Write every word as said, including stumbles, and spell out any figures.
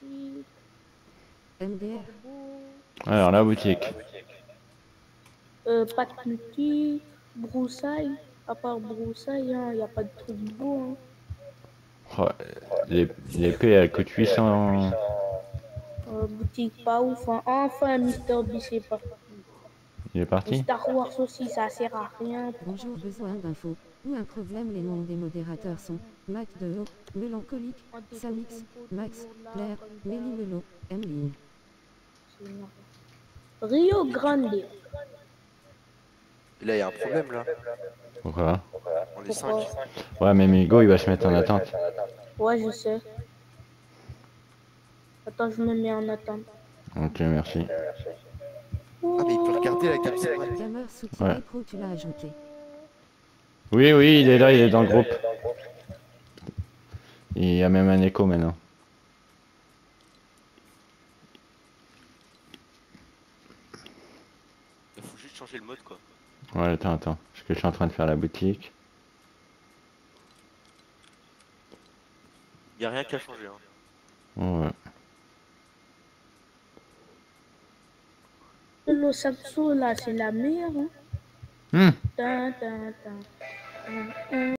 M D R. Alors, la boutique. Euh, pâte mythique, broussailles. À part broussailles, il hein, n'y a pas de truc beau. Hein. Oh, l'épée, elle coûte huit cents. Euh, boutique pas ouf. Hein. Enfin, Mister B, c'est pas. Il est Et parti? Star Wars aussi, ça sert à rien. Bonjour, besoin d'infos. Ou un problème, les noms des modérateurs sont Mac de haut, Mélancolique, Samix, Max, Claire, Méli-Melo, Emeline. Rio Grande. Et là, il y a un problème là. Pourquoi? On est Pourquoi? cinq. Ouais, mais Migo, il va se mettre en attente. Ouais, je sais. Attends, je me mets en attente. Ok, merci. Ah, mais il peut regarder la gamme, c'est vrai. Gamer soutien Ouais. pro, tu l'as ajouté. Oui, oui, il est là, il est dans le groupe. Il y a même un écho maintenant. Il faut juste changer le mode quoi. Ouais, attends, attends. Parce que je suis en train de faire la boutique. Il n'y a rien qu'à changer. Hein. Ouais. Le Samsung, là, c'est la meilleure. Hein. Hmm. Tin, tin, tin. Tin, tin.